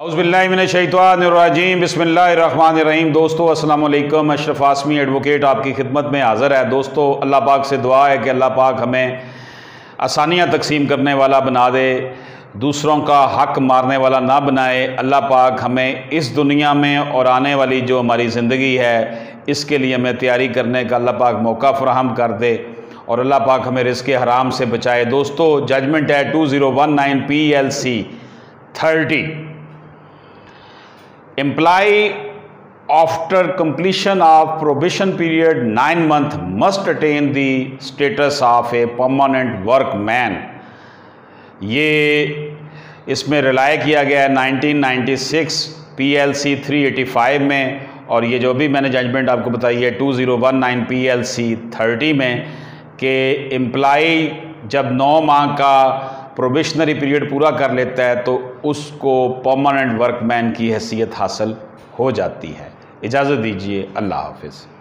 औज़ुबिल्लाहिमिनश्शैतानिर्रजीम बिस्मिल्लाहिर्रहमानिर्रहीम। दोस्तों अस्सलाम वालेकुम। अशरफ आसमी एडवोकेट आपकी खिदमत में हाज़िर है। दोस्तों अल्लाह पाक से दुआ है कि अल्लाह पाक हमें आसानियाँ तकसीम करने वाला बना दे, दूसरों का हक़ मारने वाला ना बनाए। अल्लाह पाक हमें इस दुनिया में और आने वाली जो हमारी ज़िंदगी है इसके लिए हमें तैयारी करने का अल्लाह पाक मौका फ़राहम कर दे और अल्लाह पाक हमें रिज़्क़ हराम से बचाए। दोस्तों जजमेंट है 2019 PLC 30। Employee after completion of probation period 9 months must attain the status of a permanent workman। ये इसमें रिलाय किया गया है 1996 PLC 385 में, और ये जो भी मैंने जजमेंट आपको बताई है 2019 PLC 30 में कि एम्प्लॉई जब 9 माह का प्रोबेशनरी पीरियड पूरा कर लेता है तो उसको परमानेंट वर्कमैन की हैसियत हासिल हो जाती है। इजाज़त दीजिए, अल्लाह हाफ़िज़।